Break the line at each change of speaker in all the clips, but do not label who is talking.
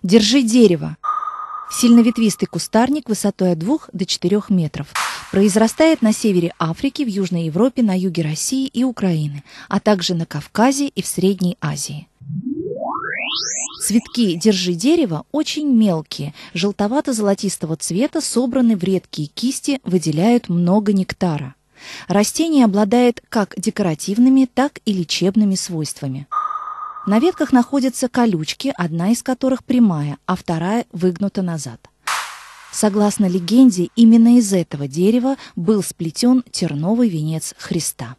Держи дерево. Сильноветвистый кустарник высотой от 2 до 4 метров. Произрастает на севере Африки, в Южной Европе, на юге России и Украины, а также на Кавказе и в Средней Азии. Цветки «Держи дерево» очень мелкие, желтовато-золотистого цвета, собраны в редкие кисти, выделяют много нектара. Растение обладает как декоративными, так и лечебными свойствами. На ветках находятся колючки, одна из которых прямая, а вторая выгнута назад. Согласно легенде, именно из этого дерева был сплетен терновый венец Христа.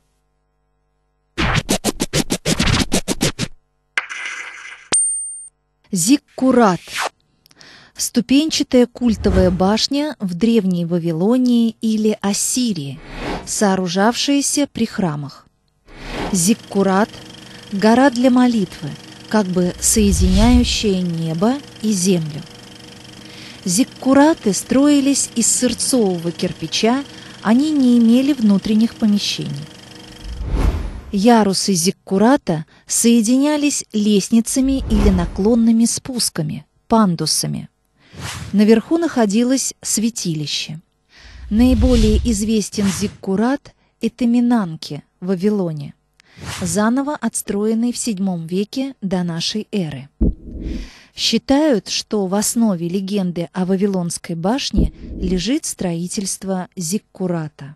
Зиккурат – ступенчатая культовая башня в Древней Вавилонии или Ассирии, сооружавшаяся при храмах. Зиккурат – гора для молитвы, как бы соединяющая небо и землю. Зиккураты строились из сырцового кирпича, они не имели внутренних помещений. Ярусы зиккурата соединялись лестницами или наклонными спусками, пандусами. Наверху находилось святилище. Наиболее известен зиккурат Этаминанке в Вавилоне, заново отстроенный в VII веке до нашей эры. Считают, что в основе легенды о Вавилонской башне лежит строительство зиккурата.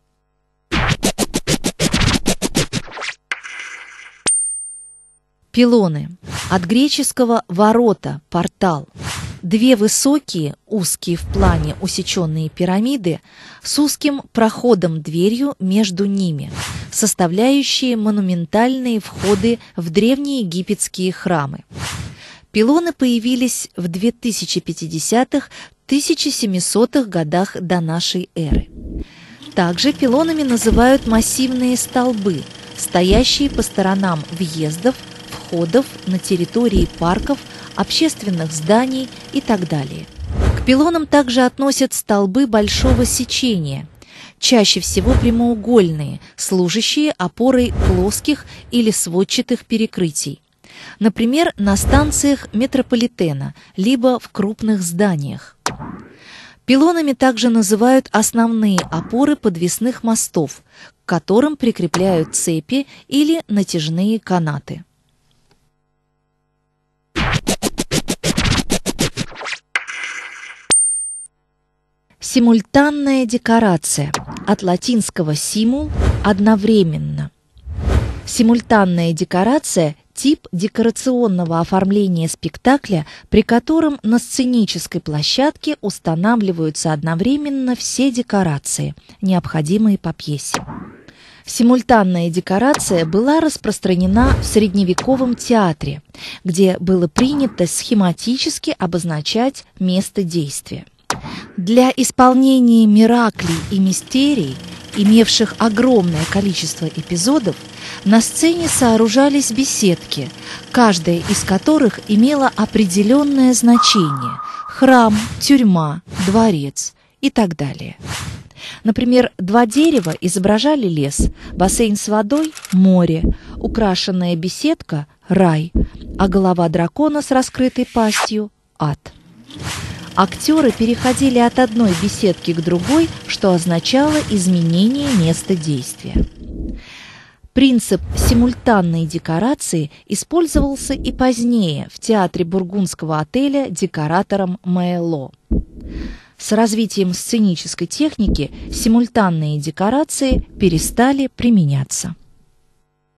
Пилоны. От греческого «ворота», «портал». Две высокие, узкие в плане усеченные пирамиды с узким проходом-дверью между ними, составляющие монументальные входы в древнеегипетские храмы. Пилоны появились в 2050-1700-х годах до нашей эры. Также пилонами называют массивные столбы, стоящие по сторонам въездов, входов на территории парков, общественных зданий и так далее. К пилонам также относят столбы большого сечения, чаще всего прямоугольные, служащие опорой плоских или сводчатых перекрытий. Например, на станциях метрополитена, либо в крупных зданиях. Пилонами также называют основные опоры подвесных мостов, к которым прикрепляют цепи или натяжные канаты. Симультанная декорация. От латинского «simul» – одновременно. Симультанная декорация – тип декорационного оформления спектакля, при котором на сценической площадке устанавливаются одновременно все декорации, необходимые по пьесе. Симультанная декорация была распространена в средневековом театре, где было принято схематически обозначать место действия. Для исполнения мираклей и мистерий, имевших огромное количество эпизодов, на сцене сооружались беседки, каждая из которых имела определенное значение – храм, тюрьма, дворец и так далее. Например, два дерева изображали лес, бассейн с водой – море, украшенная беседка – рай, а голова дракона с раскрытой пастью – ад. Актеры переходили от одной беседки к другой, что означало изменение места действия. Принцип симультанной декорации использовался и позднее в театре бургундского отеля декоратором Маэло. С развитием сценической техники симультанные декорации перестали применяться.